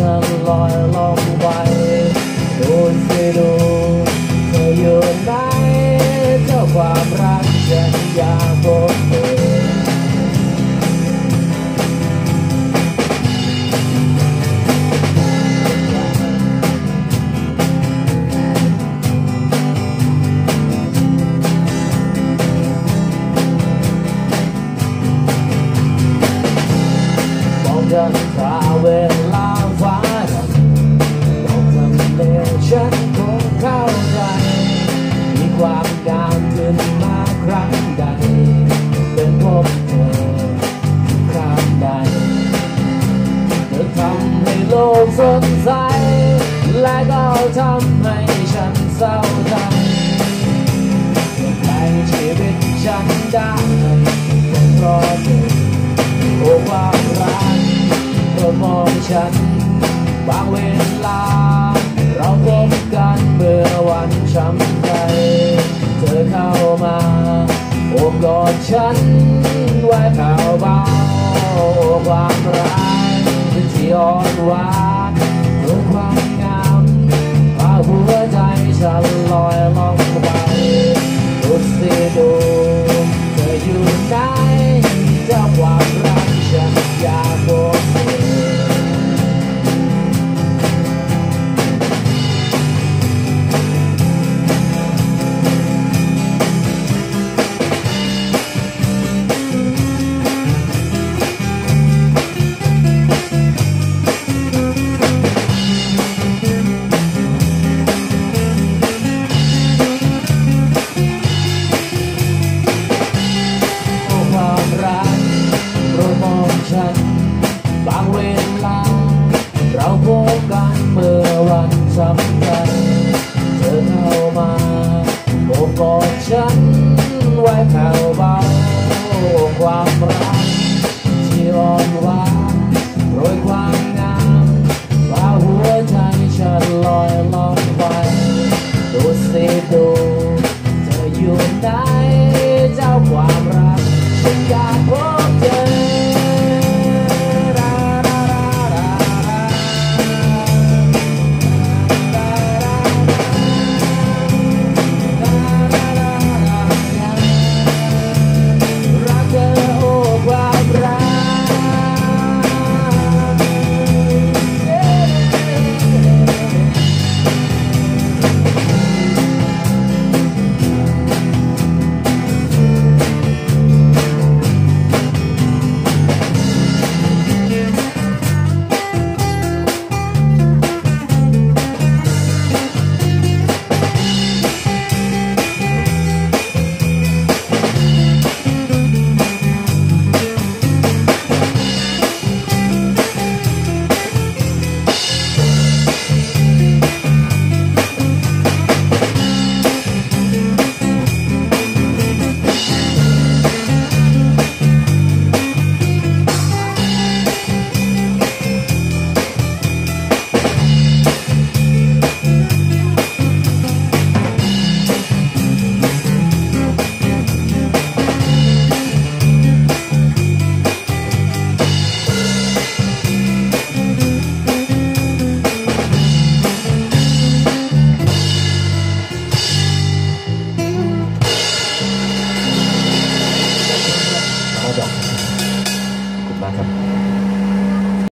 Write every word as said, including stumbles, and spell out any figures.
ฉันลอยลงไปดูสิดูเธออยู่ไหนเจ้าความรักฉันอยากพบเธอจันทราเวลาฟ้าดำบอกลำเลียงฉันคงเข้าใจมีความงามขึ้นมาครั้งใดเป็นพบเธอครั้งใดเธอทำให้โลกสดใสและก็ทำให้ฉันเศร้าใจเธอแปลงชีวิตฉันได้เป็นเพราะเธอโอ้ความรักเธอมองฉันบางเวลาเราพบกันเมื่อวันช้ำใจเธอเข้ามาโอบกอดฉันไว้แผ่วเบาความรักที่อ่อนหวานเพื่อความงามพาหัวใจฉันลอยลงไปดูสิดูเธออยู่ไหนเจ้าความรักฉันอยากพบเธอบางเวลาเราพบกันเมื่อวันสำคัญเธอเข้ามาโอบกอดฉัน